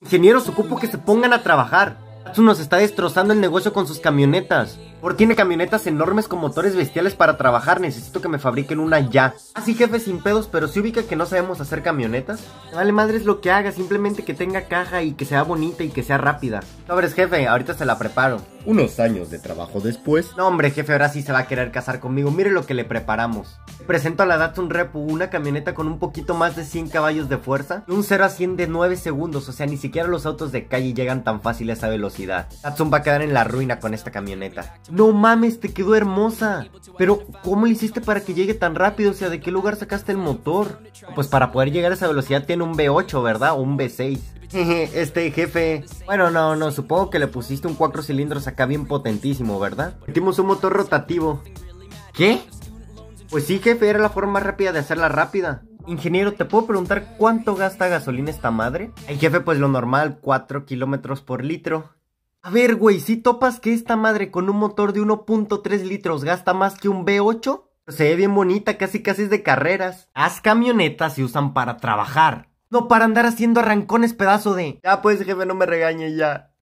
Ingenieros, ocupo que se pongan a trabajar. Datsun nos está destrozando el negocio con sus camionetas. Ford tiene camionetas enormes con motores bestiales para trabajar. Necesito que me fabriquen una ya. Así, jefe, sin pedos, pero si ubica que no sabemos hacer camionetas. Me vale madres lo que haga, simplemente que tenga caja y que sea bonita y que sea rápida. Sobres, jefe, ahorita se la preparo. Unos años de trabajo después. No, hombre, jefe, ahora sí se va a querer casar conmigo. Mire lo que le preparamos. Presento a la Datsun Repu, una camioneta con un poquito más de 100 caballos de fuerza y un 0 a 100 de 9 segundos. O sea, ni siquiera los autos de calle llegan tan fácil a esa velocidad. Datsun va a quedar en la ruina con esta camioneta. No mames, te quedó hermosa. Pero, ¿cómo le hiciste para que llegue tan rápido? O sea, ¿de qué lugar sacaste el motor? Pues para poder llegar a esa velocidad tiene un V8, ¿verdad? O un V6. Jefe. Bueno, no, supongo que le pusiste un 4 cilindros acá bien potentísimo, ¿verdad? Metimos un motor rotativo. ¿Qué? Pues sí, jefe, era la forma más rápida de hacerla rápida. Ingeniero, ¿te puedo preguntar cuánto gasta gasolina esta madre? Ay, jefe, pues lo normal, 4 kilómetros por litro. A ver, güey, ¿sí topas que esta madre con un motor de 1.3 litros gasta más que un V8? Se ve bien bonita, casi es de carreras. Las camionetas se usan para trabajar, no para andar haciendo arrancones, pedazo de... Ya pues, jefe, no me regañe ya.